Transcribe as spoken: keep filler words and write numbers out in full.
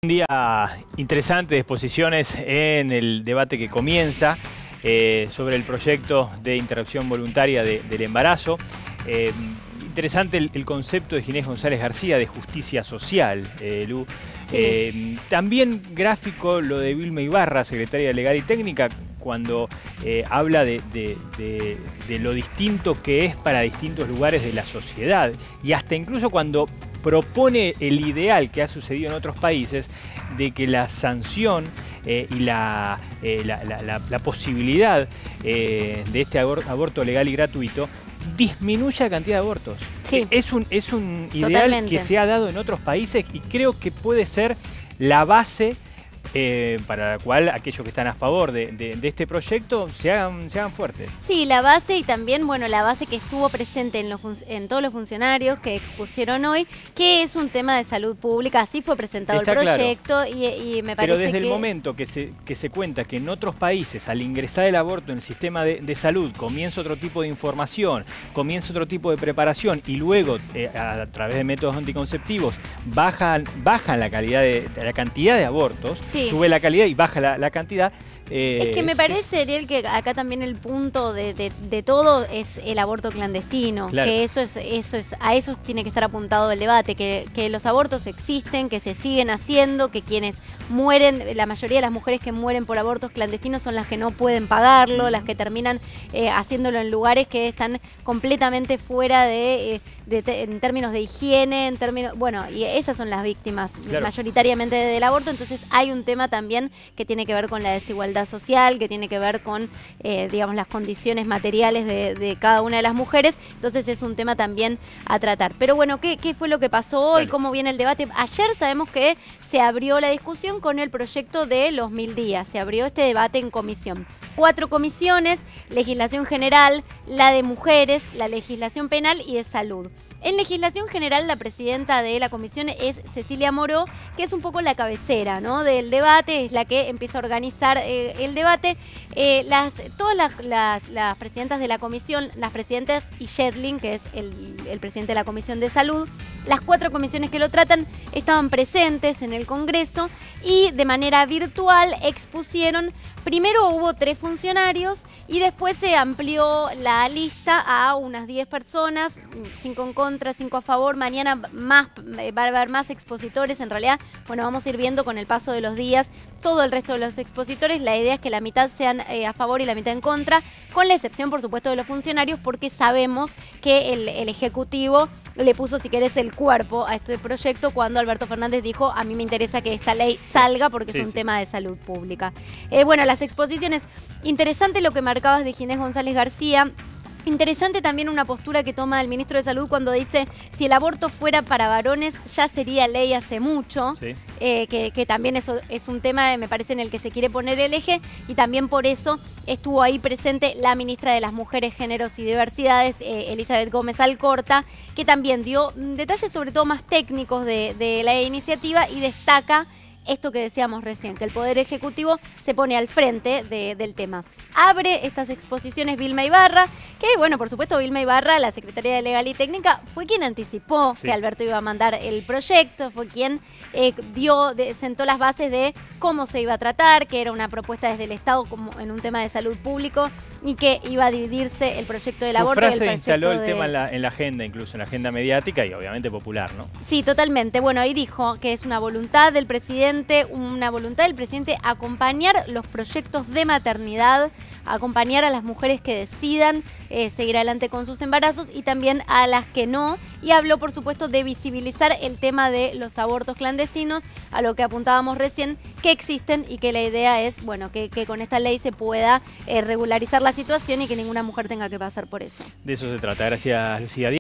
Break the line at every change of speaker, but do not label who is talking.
Un día interesante de exposiciones en el debate que comienza eh, sobre el proyecto de interrupción voluntaria de, del embarazo. Eh, interesante el, el concepto de Ginés González García de justicia social, eh, Lu.
Sí.
Eh, también gráfico lo de Vilma Ibarra, secretaria Legal y Técnica, cuando eh, habla de, de, de, de lo distinto que es para distintos lugares de la sociedad. Y hasta incluso cuando propone el ideal que ha sucedido en otros países de que la sanción eh, y la, eh, la, la, la, la posibilidad eh, de este abor aborto legal y gratuito disminuya la cantidad de abortos.
Sí.
Es un, es un ideal
Totalmente.
que se ha dado en otros países y creo que puede ser la base Eh, para la cual aquellos que están a favor de, de, de este proyecto se hagan, se hagan fuertes.
Sí, la base y también, bueno, la base que estuvo presente en, los, en todos los funcionarios que expusieron hoy, que es un tema de salud pública, así fue presentado
Está
el proyecto y, y me parece
Pero desde
que...
el momento que se, que se cuenta que en otros países, al ingresar el aborto en el sistema de, de salud, comienza otro tipo de información, comienza otro tipo de preparación y luego, eh, a, a través de métodos anticonceptivos, bajan, bajan la calidad de, la cantidad de abortos,
Sí.
sube la calidad y baja la, la cantidad. Eh,
Es que me
es,
parece, Ariel, que acá también el punto de, de, de todo es el aborto clandestino,
Claro.
que eso es, eso es, a eso tiene que estar apuntado el debate, que, que los abortos existen, que se siguen haciendo, que quienes mueren, la mayoría de las mujeres que mueren por abortos clandestinos son las que no pueden pagarlo, las que terminan eh, haciéndolo en lugares que están completamente fuera de, eh, de, de en términos de higiene, en términos, bueno, y esas son las víctimas
Claro.
mayoritariamente del aborto, entonces hay un tema también que tiene que ver con la desigualdad social, que tiene que ver con, eh, digamos, las condiciones materiales de, de cada una de las mujeres. Entonces es un tema también a tratar. Pero bueno, ¿qué, qué fue lo que pasó hoy?
Dale.
¿Cómo viene el debate? Ayer sabemos que se abrió la discusión con el proyecto de los mil días. Se abrió este debate en comisión. Cuatro comisiones, legislación general, la de mujeres, la legislación penal y de salud. En legislación general, la presidenta de la comisión es Cecilia Moró, que es un poco la cabecera, ¿no?, del debate, es la que empieza a organizar eh, el debate. Eh, las, todas las, las, las presidentas de la comisión, las presidentas y Yedlin, que es el, el presidente de la comisión de salud, las cuatro comisiones que lo tratan estaban presentes en el Congreso y de manera virtual expusieron. Primero hubo tres funcionarios y después se amplió la lista a unas diez personas, cinco en contra, cinco a favor. Mañana más, va a haber más expositores. En realidad, bueno, vamos a ir viendo con el paso de los días todo el resto de los expositores. La idea es que la mitad sean eh, a favor y la mitad en contra, con la excepción, por supuesto, de los funcionarios, porque sabemos que el, el Ejecutivo le puso, si querés, el cuerpo a este proyecto cuando Alberto Fernández dijo: a mí me interesa que esta ley salga porque
Sí,
es un
sí.
tema de salud pública. Eh, bueno, las exposiciones, interesante lo que marcabas de Ginés González García. Interesante también una postura que toma el ministro de Salud cuando dice: si el aborto fuera para varones ya sería ley hace mucho,
Sí.
eh, que, que también eso es un tema, me parece, en el que se quiere poner el eje, y también por eso estuvo ahí presente la ministra de las Mujeres, Géneros y Diversidades, eh, Elizabeth Gómez Alcorta, que también dio detalles sobre todo más técnicos de, de la iniciativa y destaca esto que decíamos recién, que el Poder Ejecutivo se pone al frente de, del tema. Abre estas exposiciones Vilma Ibarra, que bueno, por supuesto Vilma Ibarra, la secretaria de Legal y Técnica, fue quien anticipó
Sí.
que Alberto iba a mandar el proyecto, fue quien eh, dio, de, sentó las bases de cómo se iba a tratar, que era una propuesta desde el Estado como en un tema de salud público y que iba a dividirse el proyecto del
Su
aborto y el
frase
proyecto
instaló el
de...
tema en la, en la agenda, incluso en la agenda mediática y obviamente popular, ¿no?
Sí, totalmente. Bueno, ahí dijo que es una voluntad del presidente, una voluntad del presidente acompañar los proyectos de maternidad, acompañar a las mujeres que decidan eh, seguir adelante con sus embarazos y también a las que no. Y habló, por supuesto, de visibilizar el tema de los abortos clandestinos, a lo que apuntábamos recién, que existen y que la idea es, bueno, que, que con esta ley se pueda eh, regularizar la situación y que ninguna mujer tenga que pasar por eso.
De eso se trata. Gracias, Lucía.